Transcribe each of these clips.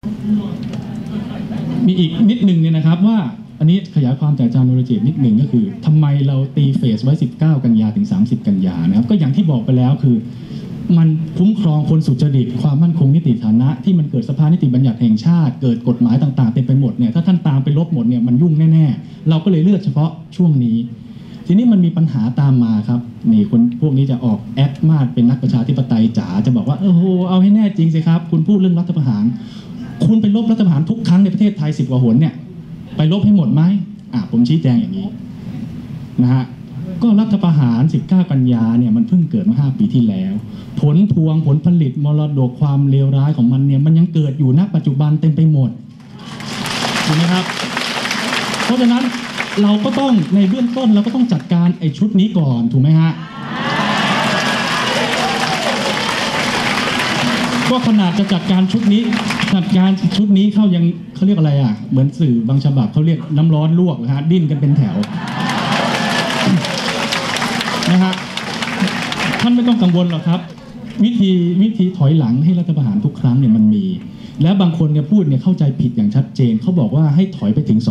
มีอีกนิดหนึ่งเนี่ยนะครับว่าอันนี้ขยายความจากอาจารย์วรเจตน์นิดหนึ่งก็คือทำไมเราตีเฟสไว้19กันยาถึง30กันยานะครับก็อย่างที่บอกไปแล้วคือมันคุ้มครองคนสุจริตความมั่นคงนิติฐานะที่มันเกิดสภานิติบัญญัติแห่งชาติเกิดกฎหมายต่างๆเต็มไปหมดเนี่ยถ้าท่านตามไปลบหมดเนี่ยมันยุ่งแน่ๆเราก็เลยเลือกเฉพาะช่วงนี้ทีนี้มันมีปัญหาตามมาครับนี่คนพวกนี้จะออกแอคมากเป็นนักประชาธิปไตยจ๋าจะบอกว่าโอ้โหเอาให้แน่จริงสิครับคุณพูดเรื่องรัฐประหารคุณไปลบรัฐประหารทุกครั้งในประเทศไทย10 กว่าหนเนี่ยไปลบให้หมดไหมผมชี้แจงอย่างนี้นะฮะก็รัฐประหาร19กันยาเนี่ยมันเพิ่งเกิดเมื่อ5 ปีที่แล้วผลพวงผลผลิตมรดกความเลวร้ายของมันเนี่ยมันยังเกิดอยู่ณปัจจุบันเต็มไปหมดถูกไหมครับเพราะฉะนั้นเราก็ต้องในเบื้องต้นเราก็ต้องจัดการไอ้ชุดนี้ก่อนถูกไหมฮะก็ขนาดจะจัดการชุดนี้เข้ายังเขาเรียกอะไรเหมือนสื่อบางฉบับเขาเรียกน้ำร้อนลวกนะฮะดิ้นกันเป็นแถวนะฮะท่านไม่ต้องกังวลหรอกครับวิธีถอยหลังให้รัฐประหารทุกครั้งเนี่ยมันมีและบางคนเนี่ยพูดเนี่ยเข้าใจผิดอย่างชัดเจนเขาบอกว่าให้ถอยไปถึง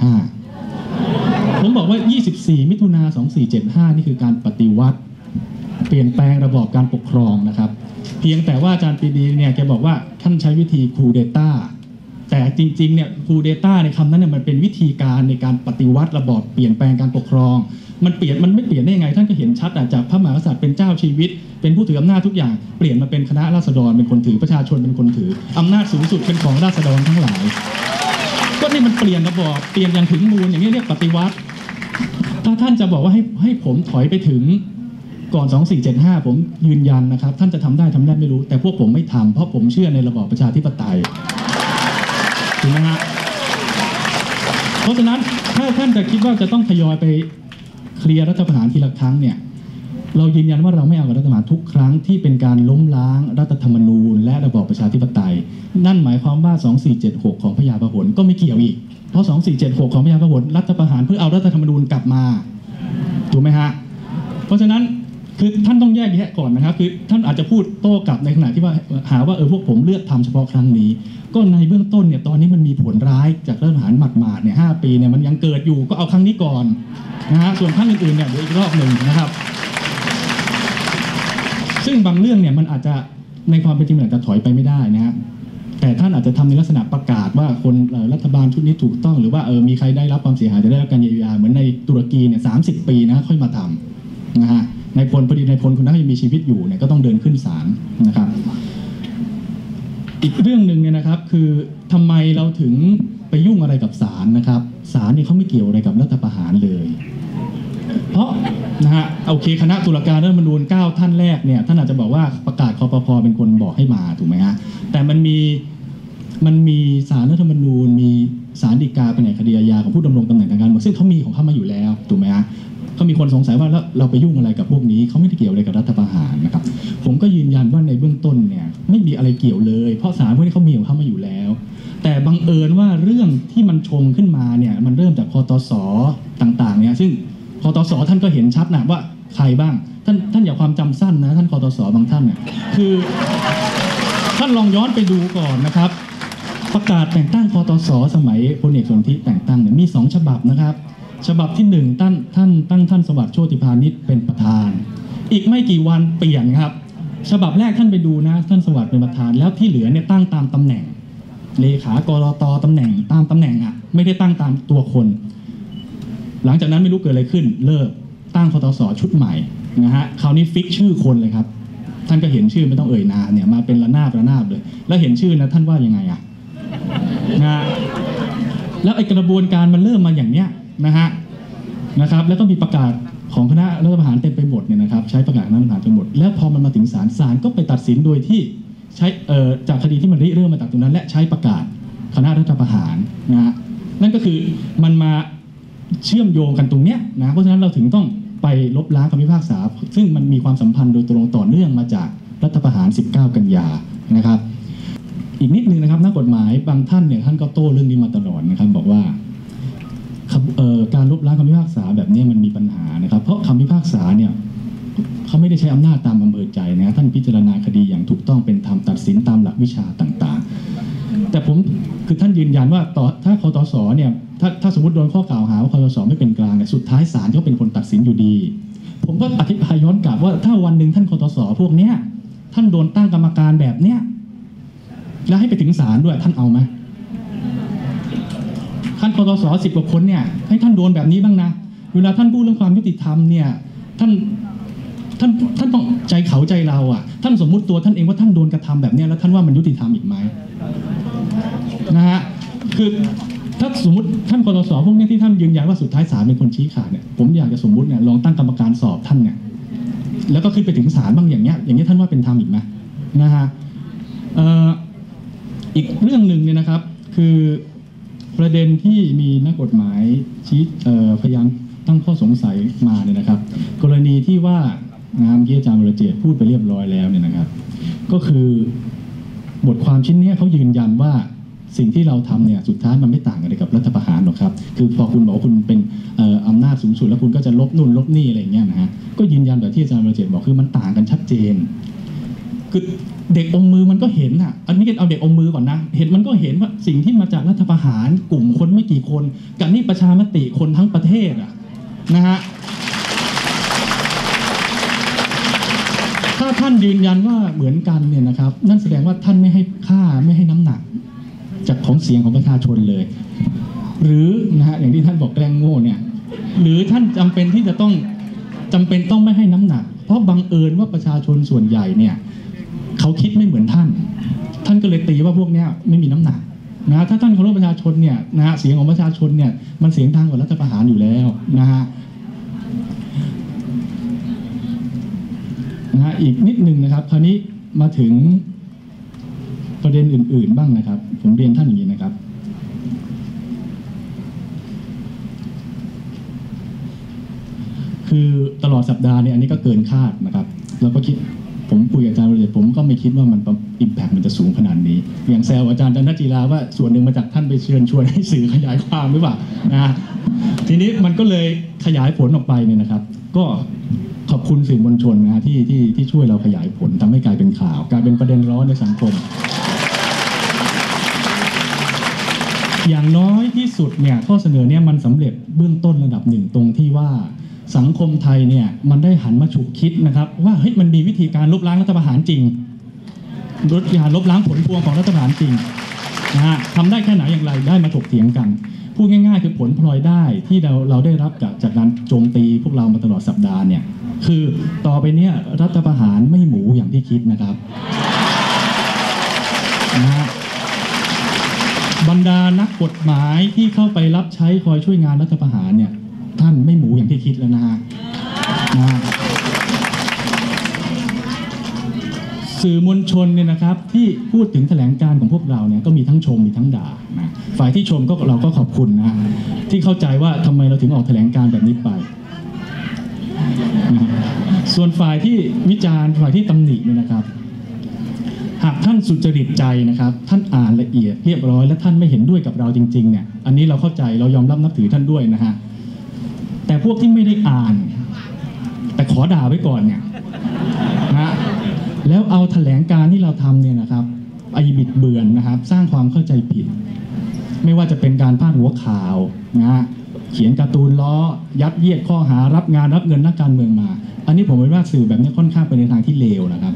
2475ผมบอกว่า24มิถุนา2475นี่คือการปฏิวัติเปลี่ยนแปลงระบอบการปกครองนะครับเพียงแต่ว่าอาจารย์ปรีดีเนี่ยแกบอกว่าท่านใช้วิธีคูเดต้าแต่จริงๆเนี่ยคูเดต้าในคำนั้นเนี่ยมันเป็นวิธีการในการปฏิวัติระบอบเปลี่ยนแปลงการปกครองมันไม่เปลี่ยนได้ยังไงท่านก็เห็นชัดจากพระมหากษัตริย์เป็นเจ้าชีวิตเป็นผู้ถืออำนาจทุกอย่างเปลี่ยนมาเป็นคณะราษฎรเป็นคนถือประชาชนเป็นคนถืออำนาจสูงสุดเป็นของราษฎรทั้งหลายก็นี่มันเปลี่ยนระบอบเปลี่ยนอย่างถึงมูลอย่างนี้เรียกปฏิวัติถ้าท่านจะบอกว่าให้ผมถอยไปถึงก่อน2475ผมยืนยันนะครับท่านจะทำได้ไม่รู้แต่พวกผมไม่ทำเพราะผมเชื่อในระบอบประชาธิปไตยถูกไหมฮะเพราะฉะนั้นถ้าท่านจะคิดว่าจะต้องทยอยไปเคลียร์รัฐประหารทีละครั้งเนี่ยเรายืนยันว่าเราไม่เอากับรัฐประหารทุกครั้งที่เป็นการล้มล้างรัฐธรรมนูญและระบอบประชาธิปไตยนั่นหมายความว่า2476ของพญาพหลก็ไม่เกี่ยวอีกเพราะ2476ของพญาพหลรัฐประหารเพื่อเอารัฐธรรมนูญกลับมาถูกไหมฮะเพราะฉะนั้นคือท่านต้องแยกแยะก่อนนะครับคือท่านอาจจะพูดโต้กลับในขณะที่ว่าหาว่าพวกผมเลือกทำเฉพาะครั้งนี้ก็ในเบื้องต้นเนี่ยตอนนี้มันมีผลร้ายจากรัฐประหารหมาดๆเนี่ย5 ปีเนี่ยมันยังเกิดอยู่ก็เอาครั้งนี้ก่อนนะฮะส่วนครั้งอื่นๆเนี่ยเดี๋ยวอีกรอบหนึ่งนะครับซึ่งบางเรื่องเนี่ยมันอาจจะในความเป็นจริงอาจจะถอยไปไม่ได้นะฮะแต่ท่านอาจจะทำในลักษณะประกาศว่าคนรัฐบาลชุดนี้ถูกต้องหรือว่ามีใครได้รับความเสียหายจะได้รับการเยียวยาเหมือนในตุรกีเนี่ย30 ปีนะค่อยมาทำนะฮะในพลพอดีในพลคนนั้นยังมีชีวิตอยู่เนี่ยก็ต้องเดินขึ้นศาลนะครับอีกเรื่องหนึ่งเนี่ยนะครับคือทำไมเราถึงไปยุ่งอะไรกับศาลนะครับศาลนี่เขาไม่เกี่ยวอะไรกับรัฐประหารเลยเพราะนะฮะโอเคคณะตุลาการรัฐธรรมนูญ9 ท่านแรกเนี่ยท่านอาจจะบอกว่าประกาศคปภ.เป็นคนบอกให้มาถูกไหมฮะแต่มันมีศาลรัฐธรรมนูญมีศาลฎีกาแผนกคดีอาญาของผู้ดำรงตำแหน่งทางการเมืองซึ่งเขามีของเขามาอยู่แล้วถูกไหมฮะก็มีคนสงสัยว่าแล้วเราไปยุ่งอะไรกับพวกนี้เขาไม่ได้เกี่ยวอะไรกับรัฐประหารนะครับผมก็ยืนยันว่าในเบื้องต้นเนี่ยไม่มีอะไรเกี่ยวเลยเพราะศาลพวกนี้เขามีของเขามาอยู่แล้วแต่บังเอิญว่าเรื่องที่มันชงขึ้นมาเนี่ยมันเริ่มจากคตส.ต่างๆเนี่ยซึ่งคตส.ท่านก็เห็นชัดนะว่าใครบ้างท่านอย่าความจำสั้นนะท่านคตส.บางท่านเนี่ยคือท่านลองย้อนไปดูก่อนนะครับประกาศแต่งตั้งคตส.สมัยพลเอกสนธิแต่งตั้งเนี่ยมี2 ฉบับนะครับฉบับที่1ท่านสวัสดิ์โชติพานิชเป็นประธานอีกไม่กี่วันเปลี่ยนครับฉบับแรกท่านไปดูนะท่านสวัสดิ์เป็นประธานแล้วที่เหลือเนี่ยตั้งตามตำแหน่งเลขากรต.ตำแหน่งตามตำแหน่งไม่ได้ตั้งตามตัวคนหลังจากนั้นไม่รู้เกิดอะไรขึ้นเลิกตั้งคตส.ชุดใหม่นะฮะคราวนี้ฟิกชื่อคนเลยครับท่านก็เห็นชื่อไม่ต้องเอ่ยนามเนี่ยมาเป็นระนาบเลยแล้วเห็นชื่อนะท่านว่ายังไงนะแล้วไอ้กระบวนการมันเริ่มมาอย่างเนี้ยนะครับแล้วก็มีประกาศของคณะรัฐประหารเต็มไปหมดเนี่ยนะครับใช้ประกาศรัฐประหารไปหมดแล้วพอมันมาถึงศาลก็ไปตัดสินโดยที่ใช้จากคดีที่มันเริ่มมาจากตรงนั้นและใช้ประกาศคณะรัฐประหารนะฮะนั่นก็คือมันมาเชื่อมโยงกันตรงเนี้ยนะเพราะฉะนั้นเราถึงต้องไปลบล้างคำพิพากษาซึ่งมันมีความสัมพันธ์โดยตรงต่อเนื่องมาจากรัฐประหาร19 กันยานะครับอีกนิดนึงนะครับนักกฎหมายบางท่านเนี่ยท่านก็โต้เรื่องนี้มาตลอดนะครับบอกว่าการลบล้างคำพิพากษาแบบนี้มันมีปัญหานะครับเพราะคำพิพากษาเนี่ยเขาไม่ได้ใช้อำนาจตามอำเภอใจนะท่านพิจารณาคดีอย่างถูกต้องเป็นธรรมตัดสินตามหลักวิชาต่างๆแต่ผมคือท่านยืนยันว่าถ้าคตสเนี่ยถ้าสมมติโดนข้อกล่าวหาว่าคตสไม่เป็นกลางเนี่ยสุดท้ายศาลเขาเป็นคนตัดสินอยู่ดีผมก็อธิบายย้อนกลับว่าถ้าวันหนึ่งท่านคตสพวกเนี้ยท่านโดนตั้งกรรมการแบบเนี้ยแล้วให้ไปถึงศาลด้วยท่านเอาไหมท่านคตส10 กว่าคนเนี่ยให้ท่านโดนแบบนี้บ้างนะเวลาท่านพูดเรื่องความยุติธรรมเนี่ยท่านต้องใจเขาใจเราอ่ะท่านสมมุติตัวท่านเองว่าท่านโดนกระทำแบบนี้แล้วท่านว่ามันยุติธรรมอีกไหมนะฮะคือถ้าสมมติท่านคตสพวกนี้ที่ท่านยืนยันว่าสุดท้ายศาลเป็นคนชี้ขาดเนี่ยผมอยากจะสมมุติเนี่ยลองตั้งกรรมการสอบท่านเนี่ยแล้วก็ขึ้นไปถึงศาลบ้างอย่างเงี้ยท่านว่าเป็นธรรมอีกไหมนะฮะอีกเรื่องหนึ่งเนี่ยนะครับคือประเด็นที่มีนักกฎหมายชี้พยายามตั้งข้อสงสัยมาเนี่ยนะครับกรณีที่ว่าเมื่อกี้อาจารย์วรเจตน์พูดไปเรียบร้อยแล้วเนี่ยนะครับก็คือบทความชิ้นนี้เขายืนยันว่าสิ่งที่เราทำเนี่ยสุดท้ายมันไม่ต่างกันเลยกับรัฐประหารหรอกครับคือพอคุณบอกว่าคุณเป็นอำนาจสูงสุดแล้วคุณก็จะลบนู่นลบนี่อะไรอย่างเงี้ยนะฮะก็ยืนยันแบบที่อาจารย์วรเจตน์บอกคือมันต่างกันชัดเจนคือเด็กอมมือมันก็เห็นอ่ะอันนี้เอาเด็กอมมือก่อนนะเห็นมันก็เห็นว่าสิ่งที่มาจากรัฐประหารกลุ่มคนไม่กี่คนกับนี่ประชามติคนทั้งประเทศอ่ะนะฮะถ้าท่านยืนยันว่าเหมือนกันเนี่ยนะครับนั่นแสดงว่าท่านไม่ให้ค่าไม่ให้น้ำหนักจากของเสียงของประชาชนเลยหรือนะฮะอย่างที่ท่านบอกแกล้งโง่เนี่ยหรือท่านจำเป็นต้องไม่ให้น้ำหนักเพราะบังเอิญว่าประชาชนส่วนใหญ่เนี่ยเขาคิดไม่เหมือนท่านก็เลยตีว่าพวกนี้ไม่มีน้ำหนักนะถ้าท่านเคารพประชาชนเนี่ยนะฮะเสียงของประชาชนเนี่ยมันเสียงดังกว่ารัฐประหารอยู่แล้วนะฮะอีกนิดนึงนะครับคราวนี้มาถึงประเด็นอื่นๆบ้างนะครับผมเรียนท่านอย่างนี้นะครับคือตลอดสัปดาห์เนี่ยอันนี้ก็เกินคาดนะครับแล้วก็คิดผมคุยกับอาจารย์วรเจตน์ผมก็ไม่คิดว่ามันอิมแพคมันจะสูงขนาดนี้อย่างแซวอาจารย์จันทจีราว่าส่วนหนึ่งมาจากท่านไปเชิญชวนให้สื่อขยายความหรือเปล่านะทีนี้มันก็เลยขยายผลออกไปเนี่ยนะครับก็ขอบคุณสื่อมวลชนนะที่ช่วยเราขยายผลทำให้กลายเป็นข่าวกลายเป็นประเด็นร้อนในสังคมอย่างน้อยที่สุดเนี่ยข้อเสนอเนี่ยมันสำเร็จเบื้องต้นระดับหนึ่งตรงที่ว่าสังคมไทยเนี่ยมันได้หันมาฉุกคิดนะครับว่าเฮ้ยมันมีวิธีการลบล้างรัฐประหารจริงลบล้างผลพวงของรัฐประหารจริงนะฮะทำได้แค่ไหนอย่างไรได้มาถกเถียงกันพูดง่ายๆคือผลพลอยได้ที่เราได้รับจากการโจมตีพวกเรามาตลอดสัปดาห์เนี่ยคือต่อไปเนี่ยรัฐประหารไม่หมูอย่างที่คิดนะครับนะฮะบรรดานักกฎหมายที่เข้าไปรับใช้คอยช่วยงานรัฐประหารเนี่ยท่านไม่หมูอย่างที่คิดแล้วนะฮะสื่อมวลชนเนี่ยนะครับที่พูดถึงแถลงการของพวกเราเนี่ยก็มีทั้งชมมีทั้งด่านะฝ่ายที่ชมก็เราก็ขอบคุณนะที่เข้าใจว่าทำไมเราถึงออกแถลงการแบบนี้ไปนะส่วนฝ่ายที่วิจารณ์ฝ่ายที่ตำหนิเนี่ยนะครับหากท่านสุจริตใจนะครับท่านอ่านละเอียดเรียบร้อยและท่านไม่เห็นด้วยกับเราจริงๆเนี่ยอันนี้เราเข้าใจเรายอมรับนับถือท่านด้วยนะฮะแต่พวกที่ไม่ได้อ่านแต่ขอด่าไว้ก่อนเนี่ยนะแล้วเอาแถลงการที่เราทำเนี่ยนะครับไปบิดเบือนนะครับสร้างความเข้าใจผิดไม่ว่าจะเป็นการพาดหัวข่าวนะเขียนการ์ตูนล้อยัดเยียดข้อหารับงานรับเงินนักการเมืองมาอันนี้ผมว่าสื่อแบบนี้ค่อนข้างไปในทางที่เลวนะครับ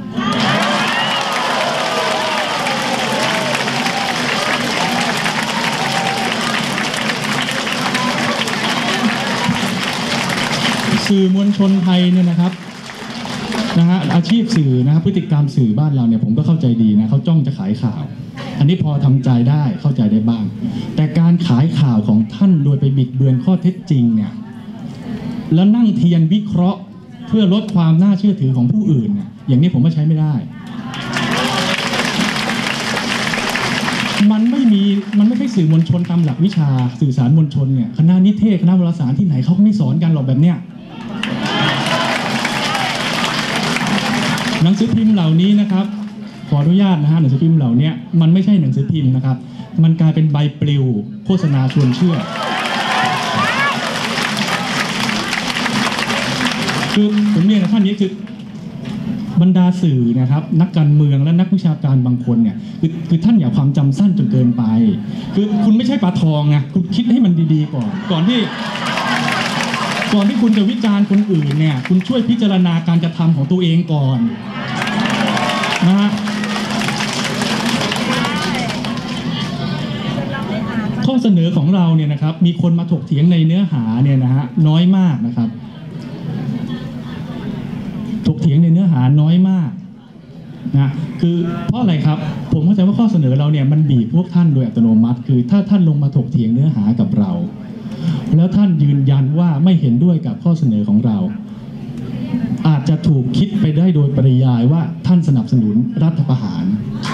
สื่อมวลชนไทยเนี่ยนะครับอาชีพสื่อนะครับพฤติกรรมสื่อบ้านเราเนี่ยผมก็เข้าใจดีนะเขาจ้องจะขายข่าวอันนี้พอทำใจได้เข้าใจได้บ้างแต่การขายข่าวของท่านโดยไปบิดเบือนข้อเท็จจริงเนี่ยแล้วนั่งเทียนวิเคราะห์เพื่อลดความน่าเชื่อถือของผู้อื่นเนี่ยอย่างนี้ผมว่าใช้ไม่ได้มันไม่ใช่สื่อมวลชนตามหลักวิชาสื่อสารมวลชนเนี่ยคณะนิเทศคณะวารสารที่ไหนเขาก็ไม่สอนกันหรอกแบบเนี้ยหนังสือพิมพ์เหล่านี้นะครับขออนุญาตนะฮะหนังสือพิมพ์เหล่านี้มันไม่ใช่หนังสือพิมพ์นะครับมันกลายเป็นใบปลิวโฆษณาชวนเชื่อคือผมเรียนกับท่านนี้คือบรรดาสื่อนะครับนักการเมืองและนักวิชาการบางคนเนี่ยคือท่านอย่าความจำสั้นจนเกินไปคือคุณไม่ใช่ปลาทองไงคุณคิดให้มันดีๆก่อนที่คุณจะวิจารณ์คนอื่นเนี่ยคุณช่วยพิจารณาการกระทำของตัวเองก่อนนะฮะข้อเสนอของเราเนี่ยนะครับมีคนมาถกเถียงในเนื้อหาเนี่ยนะฮะน้อยมากนะครับถกเถียงในเนื้อหาน้อยมากนะคือเพราะอะไรครับผมเข้าใจว่าข้อเสนอเราเนี่ยมันบีบพวกท่านโดยอัตโนมัติคือถ้าท่านลงมาถกเถียงเนื้อหากับเราแล้วท่านยืนยันว่าไม่เห็นด้วยกับข้อเสนอของเราอาจจะถูกคิดไปได้โดยปริยายว่าท่านสนับสนุนรัฐประหาร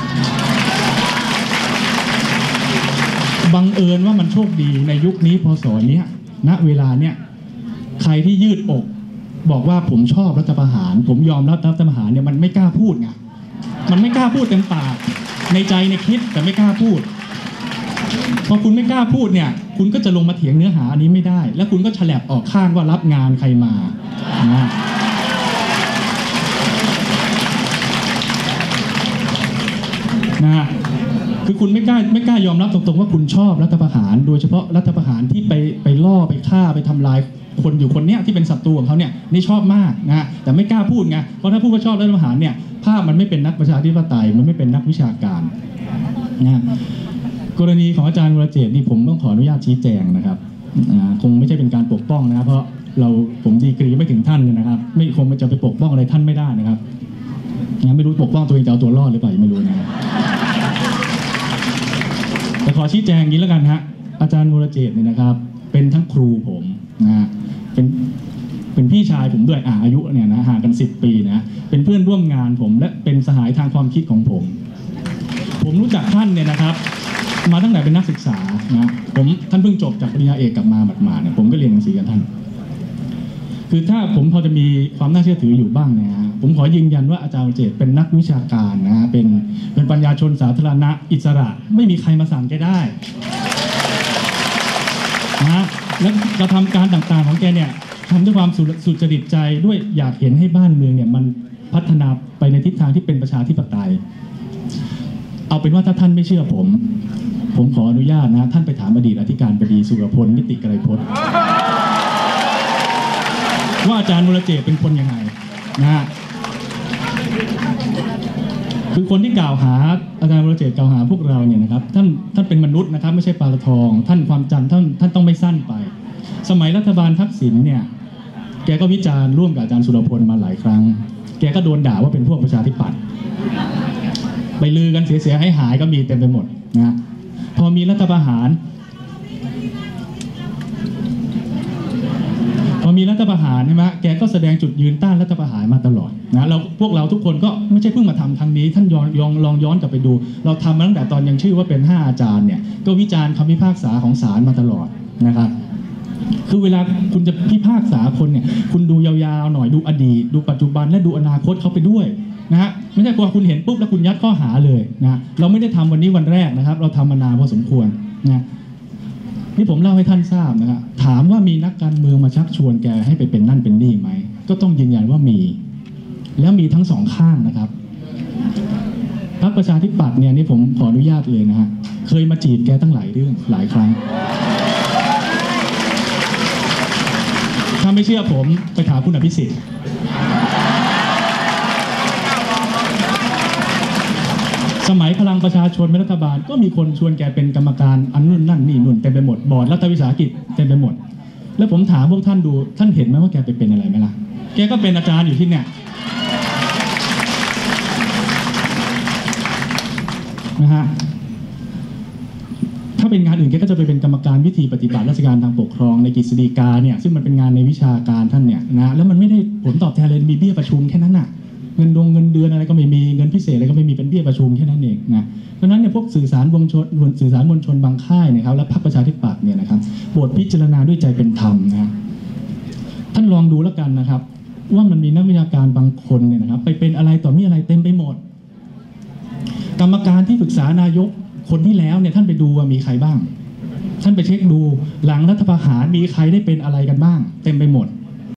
บังเอิญว่ามันโชคดีในยุคนี้พศนี้ณเวลาเนี้ยใครที่ยืดอกบอกว่าผมชอบรัฐประหารผมยอมรับรัฐประหารเนี่ยมันไม่กล้าพูดไงมันไม่กล้าพูดเต็มปากในใจในคิดแต่ไม่กล้าพูดพอคุณไม่กล้าพูดเนี่ยคุณก็จะลงมาเถียงเนื้อหาอันนี้ไม่ได้แล้วคุณก็ฉลับออกข้างว่ารับงานใครมานะคือคุณไม่กล้ายอมรับตรงๆว่าคุณชอบรัฐประหารโดยเฉพาะรัฐประหารที่ไปล่อไปฆ่าไปทำลายคนอยู่คนเนี้ยที่เป็นศัตรูของเขาเนี่ยนี่ชอบมากนะแต่ไม่กล้าพูดไงเพราะถ้าพูดว่าชอบรัฐประหารเนี่ยภาพมันไม่เป็นนักประชาธิปไตยมันไม่เป็นนักวิชาการนะกรณีของอาจารย์วรเจตน์นี่ผมต้องขออนุญาตชี้แจงนะครับคงไม่ใช่เป็นการปกป้องนะครับเพราะผมดีกรีไม่ถึงท่านนะครับไม่คงจะไปปกป้องอะไรท่านไม่ได้นะครับงั้นไม่รู้ปกป้องตัวเองจะเอาตัวรอดหรือเปล่าไม่รู้นะครับแต่ขอชี้แจงอย่างนี้แล้วกันฮะอาจารย์วรเจตน์เนี่ยนะครับเป็นทั้งครูผมนะเป็นพี่ชายผมด้วยอายุเนี่ยนะห่างกัน10 ปีนะเป็นเพื่อนร่วมงานผมและเป็นสหายทางความคิดของผมรู้จักท่านเนี่ยนะครับมาตั้งแต่เป็นนักศึกษานะท่านเพิ่งจบจากปริญญาเอกกลับมาหมาดๆเนี่ยผมก็เรียนหนังสือกับท่านคือถ้าผมพอจะมีความน่าเชื่อถืออยู่บ้างนะฮะผมขอยืนยันว่าอาจารย์วรเจตน์เป็นนักวิชาการนะฮะเป็นปัญญาชนสาธารณะอิสระไม่มีใครมาสั่งแกได้นะและกระทำการต่างๆของแกเนี่ยทำด้วยความสุจริตใจด้วยอยากเห็นให้บ้านเมืองเนี่ยมันพัฒนาไปในทิศทางที่เป็นประชาธิปไตยเอาเป็นว่าถ้าท่านไม่เชื่อผมขออนุญาตนะท่านไปถามอดีตอธิการบดีสุรพลนิติไกรพจน์ว่าอาจารย์วรเจตน์เป็นคนยังไงนะฮะคือคนที่กล่าวหาอาจารย์วรเจตน์กล่าวหาพวกเราเนี่ยนะครับท่านเป็นมนุษย์นะครับไม่ใช่ปลาทองท่านความจำท่านต้องไม่สั้นไปสมัยรัฐบาลทักษิณเนี่ยแกก็วิจารณ์ร่วมกับอาจารย์สุรพลมาหลายครั้งแกก็โดนด่าว่าเป็นพวกประชาธิปัตย์ไปลือกันเสียหายก็มีเต็มไปหมดนะพอมีรัฐประหารใช่ไหมแกก็แสดงจุดยืนต้านรัฐประหารมาตลอดนะพวกเราทุกคนก็ไม่ใช่เพิ่งมาทำครั้งนี้ท่านลองย้อนกลับไปดูเราทำมาตั้งแต่ตอนยังชื่อว่าเป็น5 อาจารย์เนี่ยก็วิจารณ์คำพิพากษาของศาลมาตลอดนะครับคือเวลาคุณจะพิพากษาคนเนี่ยคุณดูยาวๆหน่อยดูอดีตดูปัจจุบันและดูอนาคตเขาไปด้วยนะฮะไม่ใช่พอคุณเห็นปุ๊บแล้วคุณยัดข้อหาเลยนะเราไม่ได้ทำวันนี้วันแรกนะครับเราทำมานานพอสมควรนะนี่ผมเล่าให้ท่านทราบนะครับถามว่ามีนักการเมืองมาชักชวนแกให้ไปเป็นนั่นเป็นนี่ไหมก็ต้องยืนยันว่ามีแล้วมีทั้ง2 ข้างนะครับพรรคประชาธิปัตย์เนี่ยนี่ผมขออนุญาตเลยนะฮะเคยมาจีบแกตั้งหลายเรื่องหลายครั้งถ้าไม่เชื่อผมไปถามคุณอภิสิทธิ์สมัยพลังประชาชนเป็นรัฐบาลก็มีคนชวนแกเป็นกรรมการอันนู่นนั่นนี่นู่นเต็มไปหมดบอร์ดรัฐวิสาหกิจเต็มไปหมดแล้วผมถามพวกท่านดูท่านเห็นไหมว่าแกไปเป็นอะไรไหมล่ะแกก็เป็นอาจารย์อยู่ที่เนี่ยนะฮะถ้าเป็นงานอื่นแกก็จะไปเป็นกรรมการวิธีปฏิบัติราชการทางปกครองในกฤษฎีกาเนี่ยซึ่งมันเป็นงานในวิชาการท่านเนี่ยนะแล้วมันไม่ได้ผลตอบแทนเลยมีเบี้ยประชุมแค่นั้นน่ะเงินเดือนอะไรก็ไม่มีเงินพิเศษอะไรก็ไม่มีเป็นเบี้ยประชุมแค่นั้นเองนะเพราะฉะนั้นเนี่ยพวกสื่อสารมวลชนบางค่ายนะครับและพรรคประชาธิปัตย์เนี่ยนะครับโปรดพิจารณาด้วยใจเป็นธรรมนะท่านลองดูแล้วกันนะครับว่ามันมีนักวิชาการบางคนเนี่ยนะครับไปเป็นอะไรต่อมีอะไรเต็มไปหมดกรรมการที่ปรึกษานายกคนที่แล้วเนี่ยท่านไปดูว่ามีใครบ้างท่านไปเช็คดูหลังรัฐประหารมีใครได้เป็นอะไรกันบ้างเต็มไปหมด